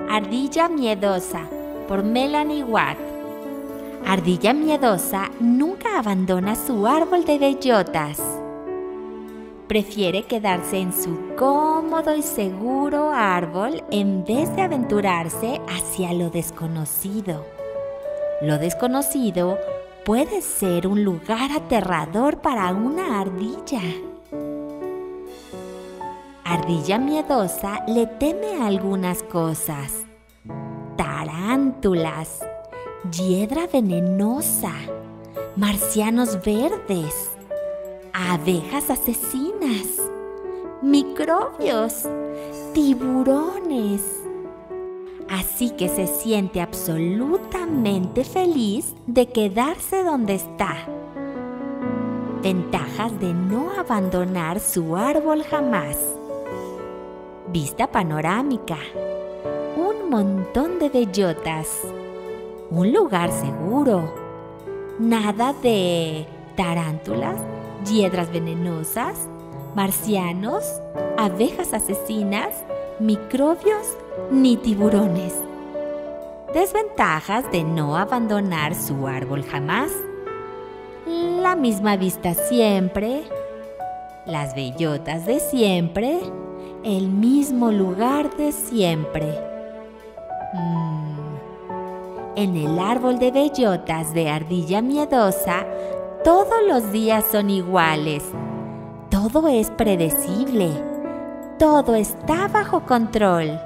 Ardilla miedosa, por Melanie Watt. Ardilla miedosa nunca abandona su árbol de bellotas. Prefiere quedarse en su cómodo y seguro árbol en vez de aventurarse hacia lo desconocido. Lo desconocido puede ser un lugar aterrador para una ardilla. Ardilla miedosa le teme a algunas cosas: tarántulas, hiedra venenosa, marcianos verdes, abejas asesinas, microbios, tiburones. Así que se siente absolutamente feliz de quedarse donde está. Ventajas de no abandonar su árbol jamás. Vista panorámica, un montón de bellotas, un lugar seguro, nada de tarántulas, hiedras venenosas, marcianos, abejas asesinas, microbios ni tiburones. Desventajas de no abandonar su árbol jamás. La misma vista siempre, las bellotas de siempre, el mismo lugar de siempre. En el árbol de bellotas de ardilla miedosa, todos los días son iguales. Todo es predecible. Todo está bajo control.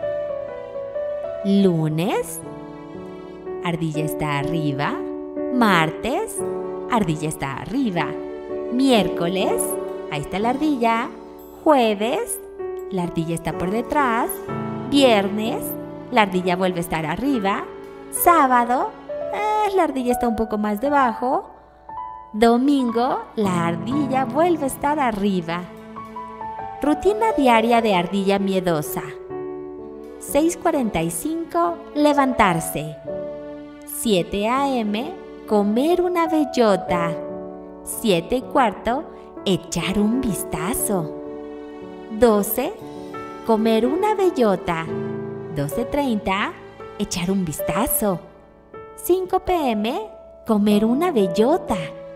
Lunes, ardilla está arriba. Martes, ardilla está arriba. Miércoles, ahí está la ardilla. Jueves, la ardilla está por detrás. Viernes, la ardilla vuelve a estar arriba. Sábado, la ardilla está un poco más debajo. Domingo, la ardilla vuelve a estar arriba. Rutina diaria de ardilla miedosa. 6:45, levantarse. 7 a.m., comer una bellota. 7:15, echar un vistazo. 12, comer una bellota. 12:30, echar un vistazo. 5 p.m., comer una bellota.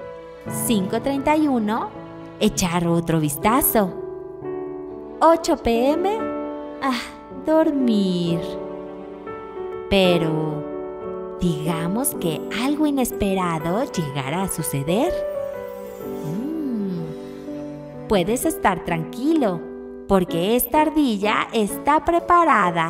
5:31, echar otro vistazo. 8 p.m., dormir. Pero digamos que algo inesperado llegara a suceder. Puedes estar tranquilo, porque esta ardilla está preparada.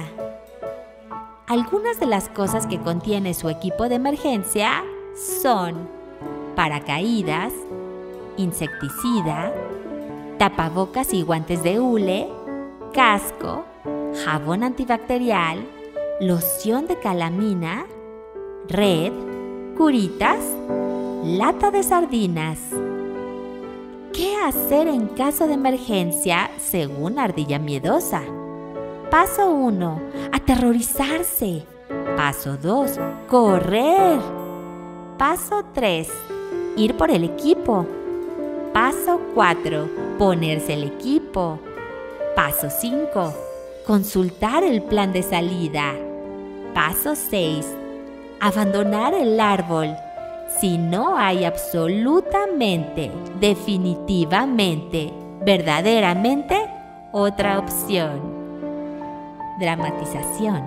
Algunas de las cosas que contiene su equipo de emergencia son paracaídas, insecticida, tapabocas y guantes de hule, casco, jabón antibacterial, loción de calamina, red, curitas, lata de sardinas. ¿Qué hacer en caso de emergencia según ardilla miedosa? Paso 1, aterrorizarse. Paso 2, correr. Paso 3, ir por el equipo. Paso 4, ponerse el equipo. Paso 5, consultar el plan de salida. Paso 6, abandonar el árbol. Si no hay absolutamente, definitivamente, verdaderamente otra opción. Dramatización.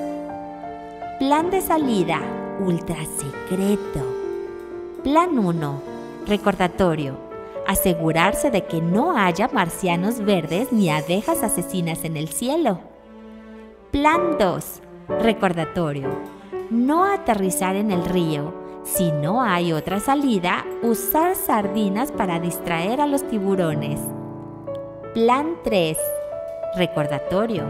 Plan de salida, ultra secreto. Plan 1, recordatorio. Asegurarse de que no haya marcianos verdes ni abejas asesinas en el cielo. Plan 2, recordatorio. No aterrizar en el río. Si no hay otra salida, usar sardinas para distraer a los tiburones. Plan 3, recordatorio.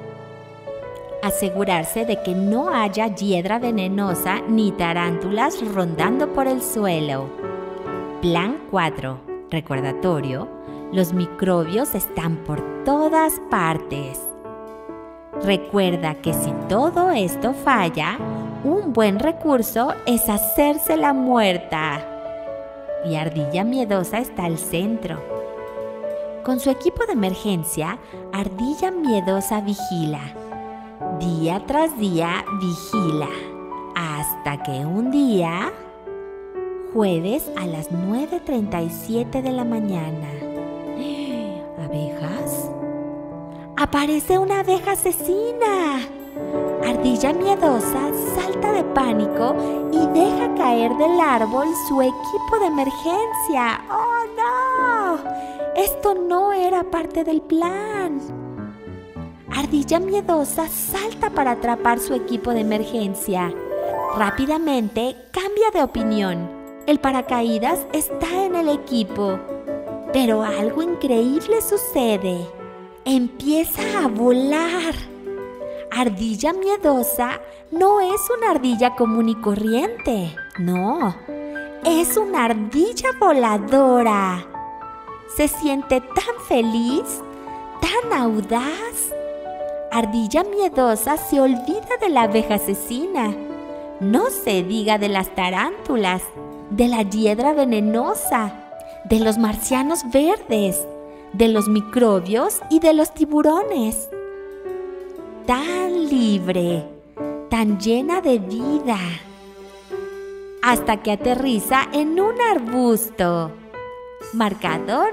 Asegurarse de que no haya hiedra venenosa ni tarántulas rondando por el suelo. Plan 4, recordatorio. Los microbios están por todas partes. Recuerda que si todo esto falla, un buen recurso es hacerse la muerta. Y ardilla miedosa está al centro. Con su equipo de emergencia, ardilla miedosa vigila. Día tras día vigila, hasta que un día, jueves a las 9:37 de la mañana. ¿Abejas? ¡Aparece una abeja asesina! Ardilla miedosa salta de pánico y deja caer del árbol su equipo de emergencia. ¡Oh, no! Esto no era parte del plan. Ardilla miedosa salta para atrapar su equipo de emergencia. Rápidamente cambia de opinión. El paracaídas está en el equipo. Pero algo increíble sucede. Empieza a volar. Ardilla miedosa no es una ardilla común y corriente. No, es una ardilla voladora. Se siente tan feliz, tan audaz. Ardilla miedosa se olvida de la abeja asesina. No se diga de las tarántulas, de la hiedra venenosa, de los marcianos verdes, de los microbios y de los tiburones. Tan libre, tan llena de vida, hasta que aterriza en un arbusto. Marcador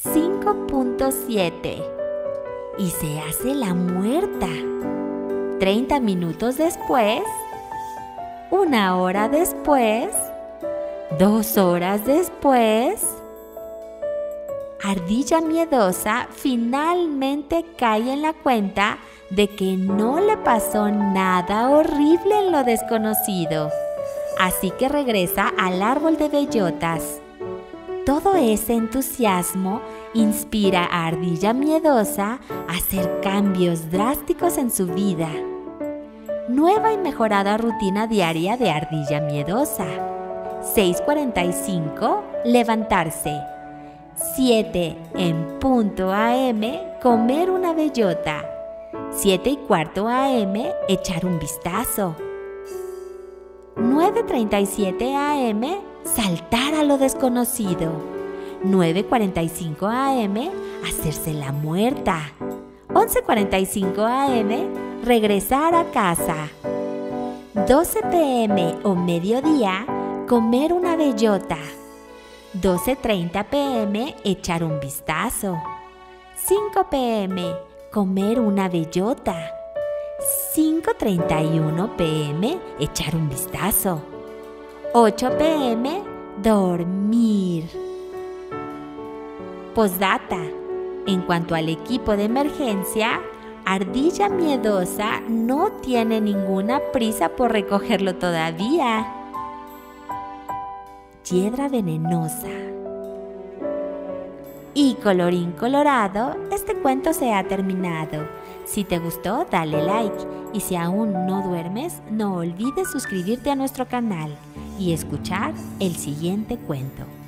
5.7. Y se hace la muerta. 30 minutos después, 1 hora después, 2 horas después, Ardilla miedosa finalmente cae en la cuenta de que no le pasó nada horrible en lo desconocido. Así que regresa al árbol de bellotas. Todo ese entusiasmo inspira a Ardilla miedosa a hacer cambios drásticos en su vida. Nueva y mejorada rutina diaria de Ardilla miedosa. 6:45, levantarse. 7 en punto a.m., comer una bellota. 7:15 a.m., echar un vistazo. 9:37 a.m., saltar a lo desconocido. 9:45 a.m., hacerse la muerta. 11:45 a.m., regresar a casa. 12 p.m. o mediodía, comer una bellota. 12:30 p.m., echar un vistazo. 5 p.m., comer una bellota. 5:31 p.m., echar un vistazo. 8 p.m., dormir. Postdata. En cuanto al equipo de emergencia, Ardilla miedosa no tiene ninguna prisa por recogerlo todavía. Hiedra venenosa. Y colorín colorado, este cuento se ha terminado. Si te gustó, dale like. Y si aún no duermes, no olvides suscribirte a nuestro canal y escuchar el siguiente cuento.